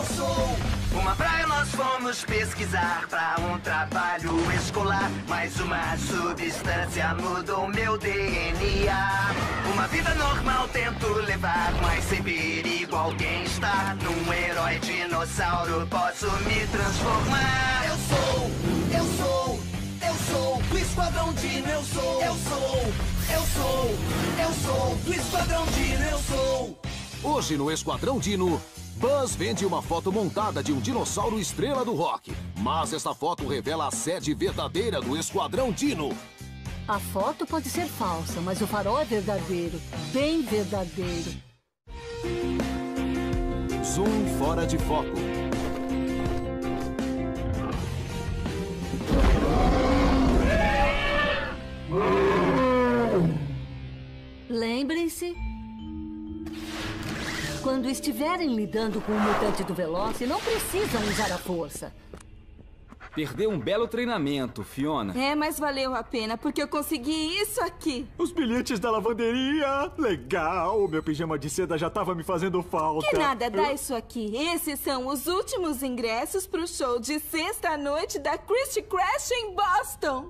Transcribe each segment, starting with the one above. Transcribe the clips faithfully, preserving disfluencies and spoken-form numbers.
sou. Uma praia nós fomos pesquisar pra um trabalho escolar, mas uma substância mudou meu D N A. Uma vida normal tento levar, mas sem perigo alguém está. Num herói dinossauro posso me transformar. Eu sou, eu sou, eu sou do Esquadrão Dino, eu sou, eu sou, eu sou, eu sou do Esquadrão Dino, eu sou. Hoje no Esquadrão Dino, Buzz vende uma foto montada de um dinossauro estrela do rock. Mas essa foto revela a sede verdadeira do Esquadrão Dino. A foto pode ser falsa, mas o farol é verdadeiro. Bem verdadeiro. Zoom fora de foco. Lembrem-se, quando estiverem lidando com o mutante do Veloce, não precisam usar a força. Perdeu um belo treinamento, Fiona. É, mas valeu a pena, porque eu consegui isso aqui. Os bilhetes da lavanderia. Legal, meu pijama de seda já tava me fazendo falta. Que nada, dá isso aqui. Esses são os últimos ingressos pro show de sexta-noite da Christy Crash em Boston.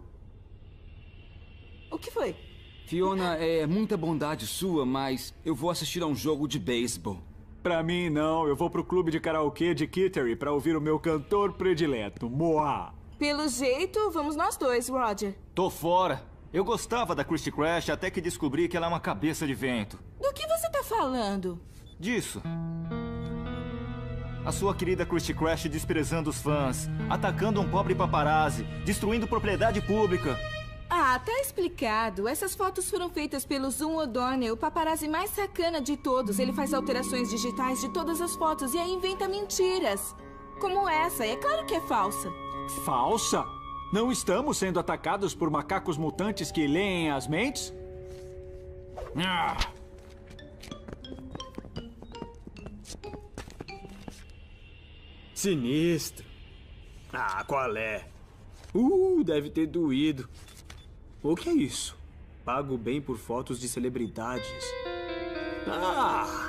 O que foi? Fiona, é muita bondade sua, mas eu vou assistir a um jogo de beisebol. Pra mim, não. Eu vou pro clube de karaokê de Kittery pra ouvir o meu cantor predileto, Moá. Pelo jeito, vamos nós dois, Roger. Tô fora. Eu gostava da Christy Crash até que descobri que ela é uma cabeça de vento. Do que você tá falando? Disso. A sua querida Christy Crash desprezando os fãs, atacando um pobre paparazzi, destruindo propriedade pública. Ah, tá explicado. Essas fotos foram feitas pelo Zoom O'Donnell, o paparazzi mais sacana de todos. Ele faz alterações digitais de todas as fotos e aí inventa mentiras. Como essa, e é claro que é falsa. Falsa? Não estamos sendo atacados por macacos mutantes que leem as mentes? Ah. Sinistro. Ah, qual é? Uh, deve ter doído. O que é isso? Pago bem por fotos de celebridades. Ah!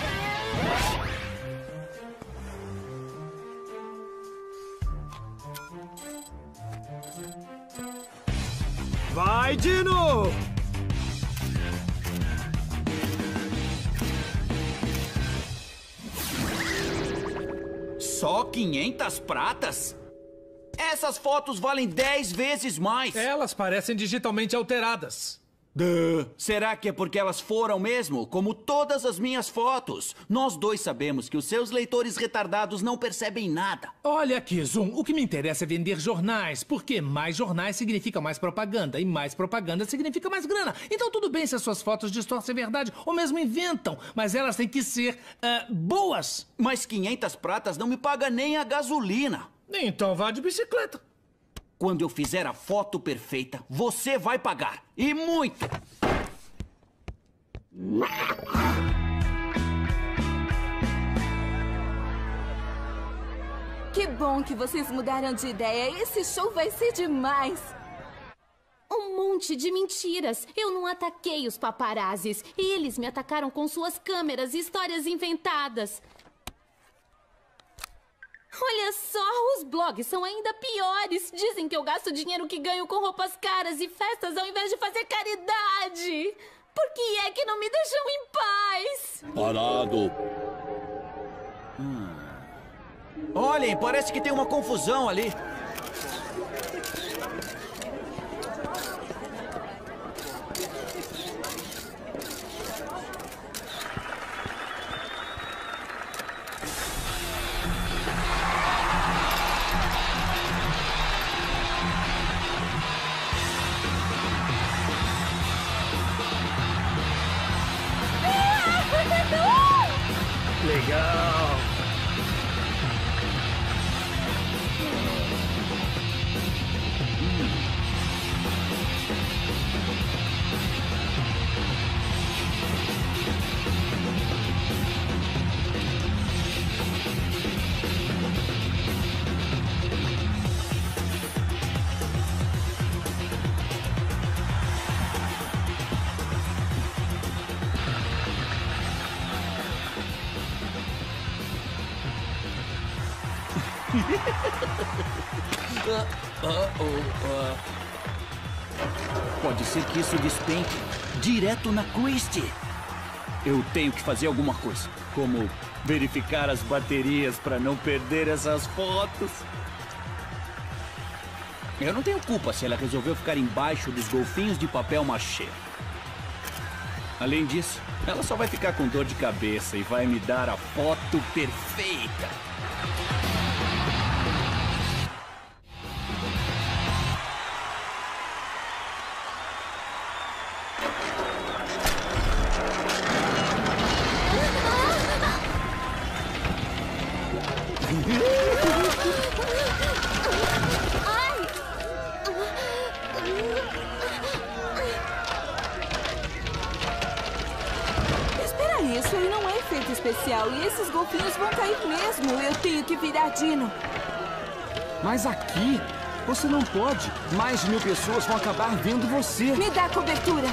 Vai, Dino! Só quinhentas pratas? Essas fotos valem dez vezes mais. Elas parecem digitalmente alteradas. Duh. Será que é porque elas foram mesmo? Como todas as minhas fotos. Nós dois sabemos que os seus leitores retardados não percebem nada. Olha aqui, Zoom, o que me interessa é vender jornais, porque mais jornais significa mais propaganda, e mais propaganda significa mais grana. Então tudo bem se as suas fotos distorcem a verdade, ou mesmo inventam, mas elas têm que ser uh, boas. Mas quinhentas pratas não me paga nem a gasolina. Então vá de bicicleta. Quando eu fizer a foto perfeita, você vai pagar. E muito! Que bom que vocês mudaram de ideia. Esse show vai ser demais. Um monte de mentiras. Eu não ataquei os paparazzis. Eles me atacaram com suas câmeras e histórias inventadas. Olha só, os blogs são ainda piores. Dizem que eu gasto dinheiro que ganho com roupas caras e festas ao invés de fazer caridade. Por que é que não me deixam em paz? Parado. Hum. Olhem, parece que tem uma confusão ali. Legal! Pode ser que isso despenque direto na Christie. Eu tenho que fazer alguma coisa, como verificar as baterias para não perder essas fotos. Eu não tenho culpa se ela resolveu ficar embaixo dos golfinhos de papel machê. Além disso, ela só vai ficar com dor de cabeça e vai me dar a foto perfeita. Espera, isso aí não é efeito especial. E esses golfinhos vão cair mesmo. Eu tenho que virar Dino. Mas aqui, você não pode. Mais de mil pessoas vão acabar vendo você. Me dá cobertura.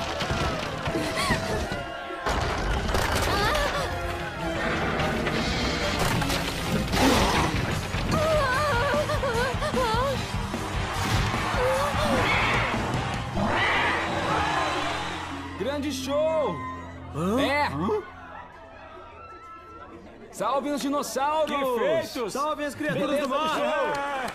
Grande show! Hã? É! Hã? Salvem os dinossauros! Que feitos! Salvem as criaturas Beleza do mar! do show.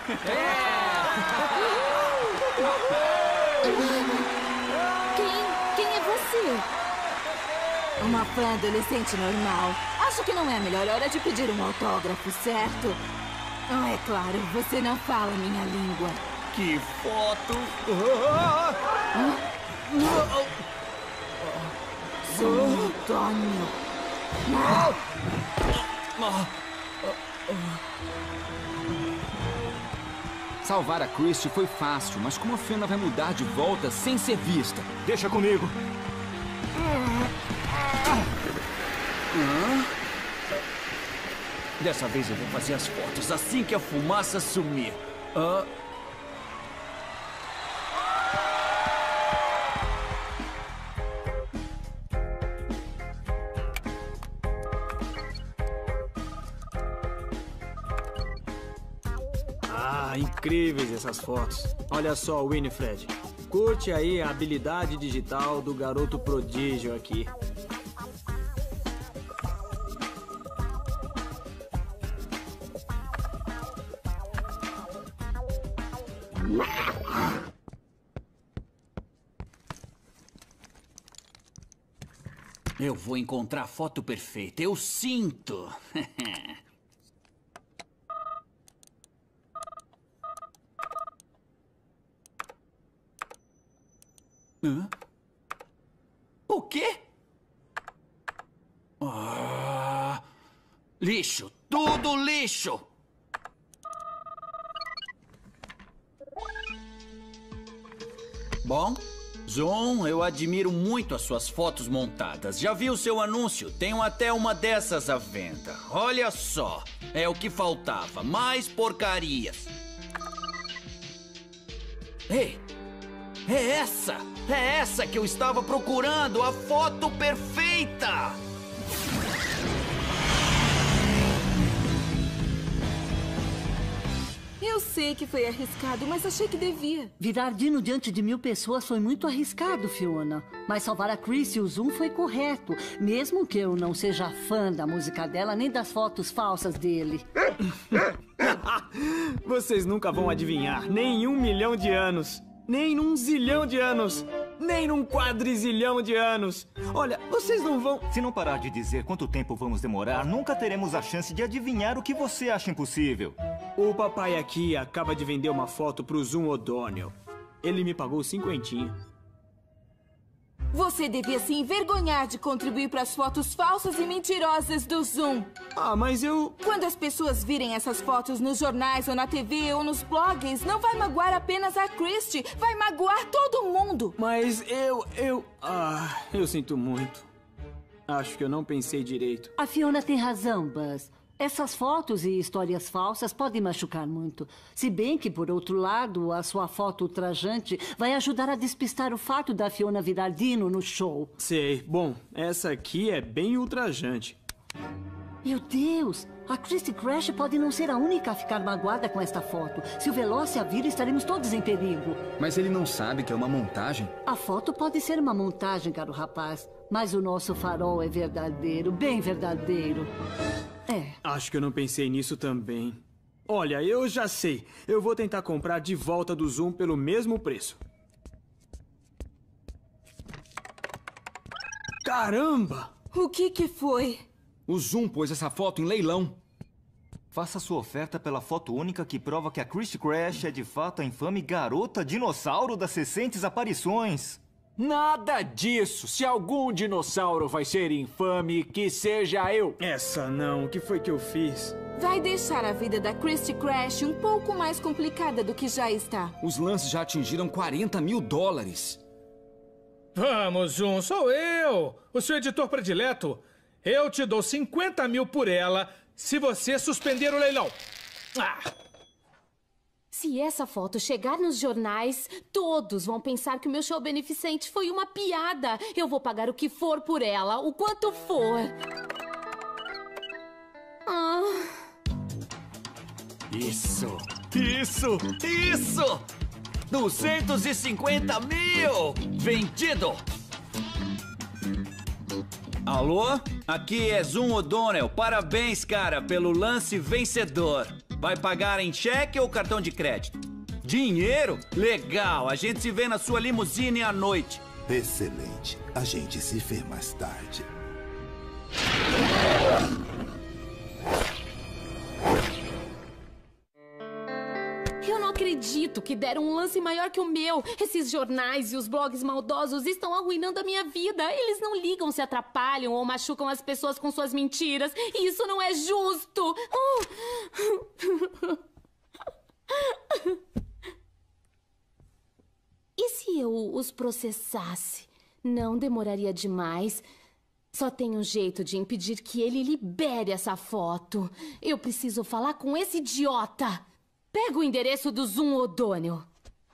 Quem? Quem é você? Uma fã adolescente normal. Acho que não é a melhor hora de pedir um autógrafo, certo? Ah, é claro, você não fala minha língua. Que foto! Sou Antônio. Salvar a Christie foi fácil, mas como a Fiona vai mudar de volta sem ser vista? Deixa comigo. Hã? Dessa vez eu vou fazer as fotos assim que a fumaça sumir. Hã? Ah, incríveis essas fotos. Olha só, Winifred. Curte aí a habilidade digital do garoto prodígio aqui. Eu vou encontrar a foto perfeita, eu sinto. Hã? O quê? Ah, lixo, tudo lixo! Bom, Zoom, eu admiro muito as suas fotos montadas. Já vi o seu anúncio, tenho até uma dessas à venda. Olha só, é o que faltava, mais porcarias. Ei, é essa! É essa que eu estava procurando, a foto perfeita! Eu sei que foi arriscado, mas achei que devia. Virar Dino diante de mil pessoas foi muito arriscado, Fiona. Mas salvar a Christie e o Zoom foi correto. Mesmo que eu não seja fã da música dela, nem das fotos falsas dele. Vocês nunca vão adivinhar. Nem em um milhão de anos. Nem num zilhão de anos. Nem num quadrizilhão de anos. Olha, vocês não vão... Se não parar de dizer quanto tempo vamos demorar, nunca teremos a chance de adivinhar o que você acha impossível. O papai aqui acaba de vender uma foto pro Zoom O'Donnell. Ele me pagou cinquentinha. Você devia se envergonhar de contribuir para as fotos falsas e mentirosas do Zoom. Ah, mas eu... Quando as pessoas virem essas fotos nos jornais ou na T V ou nos blogs, não vai magoar apenas a Christie, vai magoar todo mundo. Mas eu... eu... Ah, eu sinto muito. Acho que eu não pensei direito. A Fiona tem razão, Buzz. Essas fotos e histórias falsas podem machucar muito. Se bem que, por outro lado, a sua foto ultrajante vai ajudar a despistar o fato da Fiona virar Dino no show. Sei. Bom, essa aqui é bem ultrajante. Meu Deus! A Christy Crash pode não ser a única a ficar magoada com esta foto. Se o Veloce a vir, estaremos todos em perigo. Mas ele não sabe que é uma montagem? A foto pode ser uma montagem, caro rapaz. Mas o nosso farol é verdadeiro, bem verdadeiro. É. Acho que eu não pensei nisso também. Olha, eu já sei. Eu vou tentar comprar de volta do Zoom pelo mesmo preço. Caramba! O que que foi? O Zoom pôs essa foto em leilão. Faça sua oferta pela foto única que prova que a Christy Crash é de fato a infame garota dinossauro das recentes aparições. Nada disso! Se algum dinossauro vai ser infame, que seja eu! Essa não, o que foi que eu fiz? Vai deixar a vida da Christy Crash um pouco mais complicada do que já está. Os lances já atingiram quarenta mil dólares. Vamos, Zoom, sou eu, o seu editor predileto. Eu te dou cinquenta mil por ela se você suspender o leilão. Ah! Se essa foto chegar nos jornais, todos vão pensar que o meu show beneficente foi uma piada. Eu vou pagar o que for por ela, o quanto for. Ah. Isso, isso, isso! duzentos e cinquenta mil! Vendido! Alô? Aqui é Zoom O'Donnell. Parabéns, cara, pelo lance vencedor. Vai pagar em cheque ou cartão de crédito? Dinheiro? Legal, a gente se vê na sua limusine à noite. Excelente. A gente se vê mais tarde. Eu não acredito que deram um lance maior que o meu. Esses jornais e os blogs maldosos estão arruinando a minha vida. Eles não ligam se atrapalham ou machucam as pessoas com suas mentiras. E isso não é justo. Uh. E se eu os processasse? Não demoraria demais. Só tem um jeito de impedir que ele libere essa foto. Eu preciso falar com esse idiota. Pega o endereço do Zoom O'Donnell.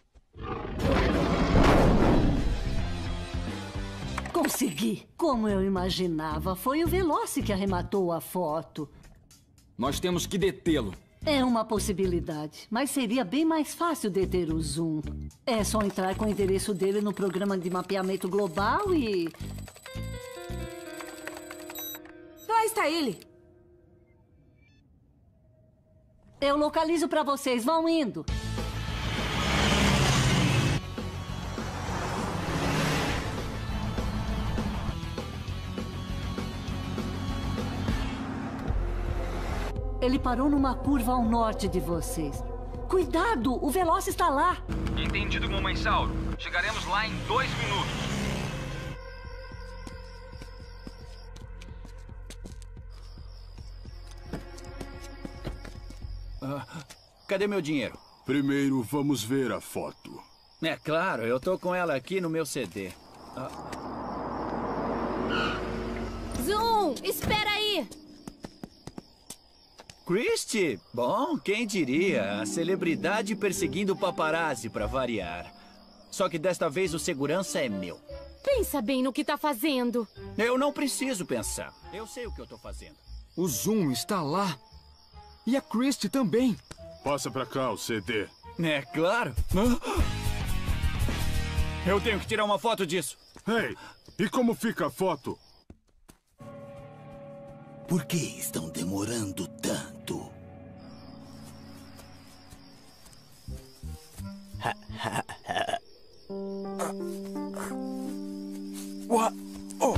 Consegui! Como eu imaginava, foi o Veloce que arrematou a foto. Nós temos que detê-lo. É uma possibilidade, mas seria bem mais fácil deter o Zoom. É só entrar com o endereço dele no programa de mapeamento global e... Lá está ele! Eu localizo pra vocês, vão indo. Ele parou numa curva ao norte de vocês. Cuidado, o Veloce está lá. Entendido, mamãe Sauro. Chegaremos lá em dois minutos. Ah, cadê meu dinheiro? Primeiro, vamos ver a foto. É claro, eu tô com ela aqui no meu C D. Ah. Zoom, espera aí! Christy? Bom, quem diria? A celebridade perseguindo o paparazzi, pra variar. Só que desta vez o segurança é meu. Pensa bem no que tá fazendo. Eu não preciso pensar. Eu sei o que eu tô fazendo. O Zoom está lá. E a Christy também. Passa pra cá o C D. É claro. Eu tenho que tirar uma foto disso. Ei, e como fica a foto? Por que estão demorando tanto? What? Oh.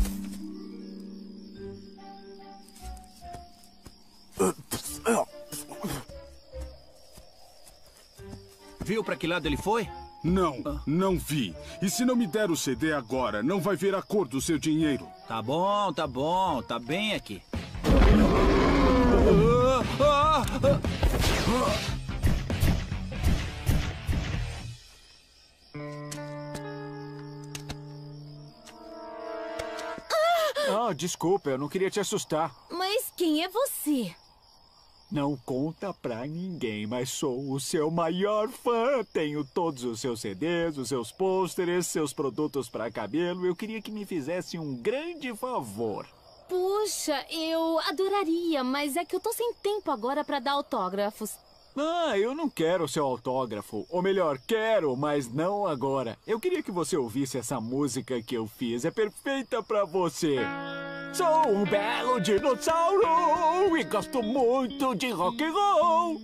Viu pra que lado ele foi? Não, não vi. E se não me der o C D agora, não vai ver a cor do seu dinheiro. Tá bom, tá bom. Tá bem aqui. Ah, desculpa, eu não queria te assustar. Mas quem é você? Não conta pra ninguém, mas sou o seu maior fã. Tenho todos os seus C Ds, os seus pôsteres, seus produtos pra cabelo. Eu queria que me fizesse um grande favor. Por Puxa, eu adoraria, mas é que eu tô sem tempo agora pra dar autógrafos. Ah, eu não quero seu autógrafo. Ou melhor, quero, mas não agora. Eu queria que você ouvisse essa música que eu fiz. É perfeita pra você. Sou um belo dinossauro e gosto muito de rock and roll.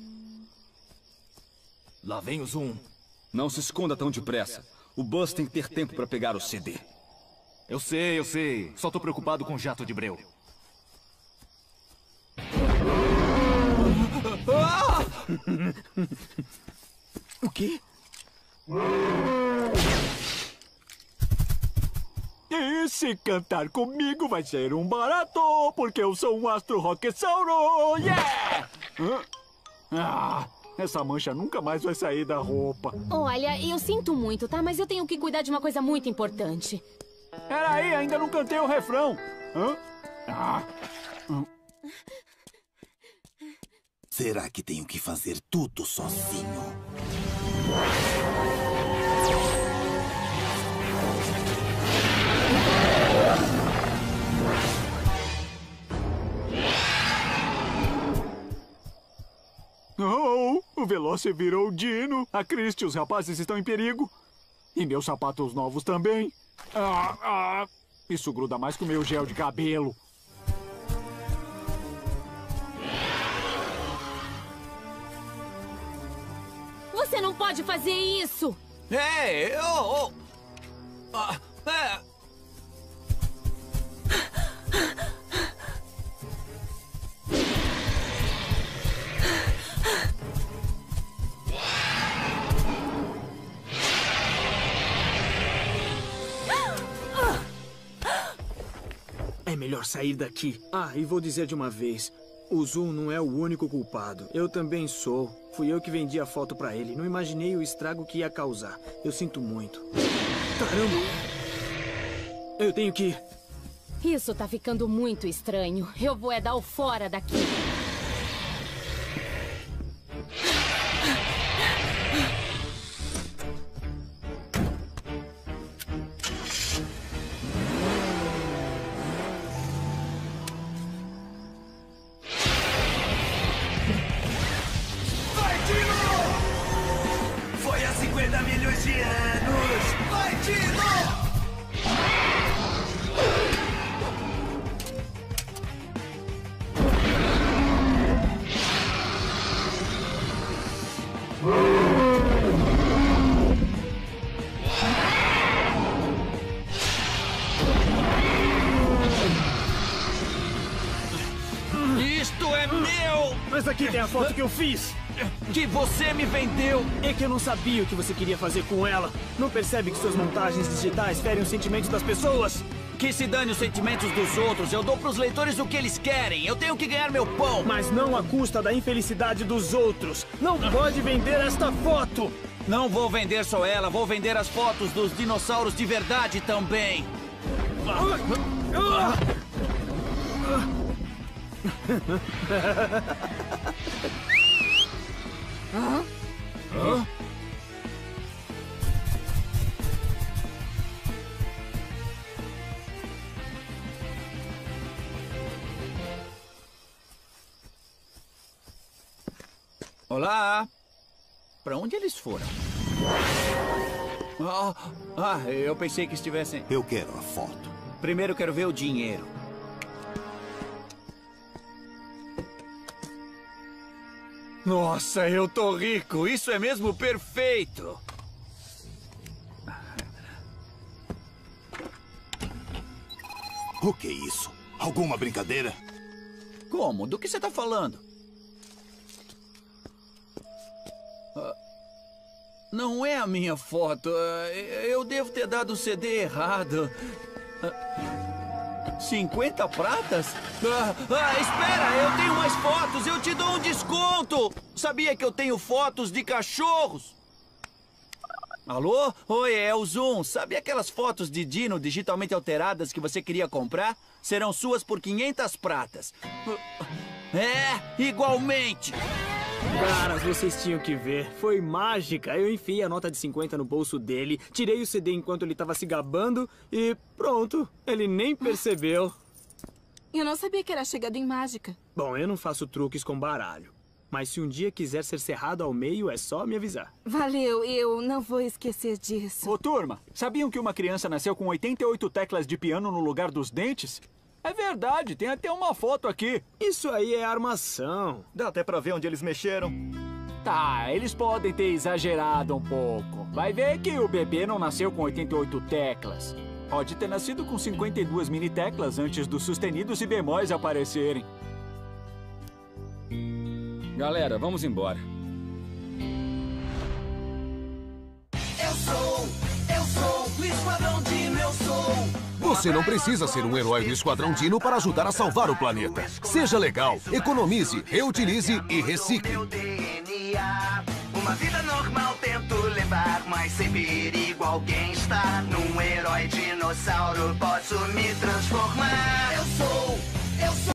Lá vem o Zoom. Não se esconda tão depressa. O Buzz tem que ter tempo pra pegar o C D. Eu sei, eu sei. Só tô preocupado com o jato de breu. Ah! O quê? E se cantar comigo vai ser um barato, porque eu sou um astro rocksauro. Yeah! Ah, essa mancha nunca mais vai sair da roupa. Olha, eu sinto muito, tá? Mas eu tenho que cuidar de uma coisa muito importante. Peraí, ainda não cantei o refrão. Hã? Ah. Hum. Será que tenho que fazer tudo sozinho? Oh, o Veloce virou o Dino. A Christie e os rapazes estão em perigo. E meus sapatos novos também. Ah, ah, isso gruda mais que o meu gel de cabelo. Você não pode fazer isso! É, eu... Oh, ah, é. É melhor sair daqui. Ah, e vou dizer de uma vez. O Zoom não é o único culpado. Eu também sou. Fui eu que vendi a foto pra ele. Não imaginei o estrago que ia causar. Eu sinto muito. Caramba! Eu tenho que ir. Isso tá ficando muito estranho. Eu vou é dar o fora daqui. Isto é meu! Mas aqui tem a foto que eu fiz. Que você me vendeu! É que eu não sabia o que você queria fazer com ela. Não percebe que suas montagens digitais ferem os sentimentos das pessoas? Que se dane os sentimentos dos outros. Eu dou pros leitores o que eles querem. Eu tenho que ganhar meu pão. Mas não à custa da infelicidade dos outros. Não pode vender esta foto. Não vou vender só ela. Vou vender as fotos dos dinossauros de verdade também. Hã? Hã? Olá! Pra onde eles foram? Ah, ah, eu pensei que estivessem... Eu quero a foto. Primeiro quero ver o dinheiro. Nossa, eu tô rico! Isso é mesmo perfeito! O que é isso? Alguma brincadeira? Como? Do que você tá falando? Uh, não é a minha foto. Uh, eu devo ter dado o C D errado. Uh, cinquenta pratas? Ah, ah, espera! Eu tenho mais fotos! Eu te dou um desconto! Sabia que eu tenho fotos de cachorros? Alô? Oi, é o Zoom. Sabe aquelas fotos de Dino digitalmente alteradas que você queria comprar? Serão suas por quinhentas pratas. É, igualmente! Caras, vocês tinham que ver. Foi mágica. Eu enfiei a nota de cinquenta no bolso dele, tirei o C D enquanto ele estava se gabando e pronto. Ele nem percebeu. Eu não sabia que era chegado em mágica. Bom, eu não faço truques com baralho. Mas se um dia quiser ser cerrado ao meio, é só me avisar. Valeu, eu não vou esquecer disso. Ô, turma, sabiam que uma criança nasceu com oitenta e oito teclas de piano no lugar dos dentes? É verdade, tem até uma foto aqui. Isso aí é armação. Dá até pra ver onde eles mexeram. Tá, eles podem ter exagerado um pouco. Vai ver que o bebê não nasceu com oitenta e oito teclas. Pode ter nascido com cinquenta e duas mini teclas antes dos sustenidos e bemóis aparecerem. Galera, vamos embora. Eu sou, eu sou do Esquadrão Dino, eu sou. Você não precisa ser um herói do Esquadrão Dino para ajudar a salvar o planeta. Seja legal, economize, reutilize e recicle. Uma vida normal tento levar, mas sem perigo alguém está. Num herói dinossauro posso me transformar. Eu sou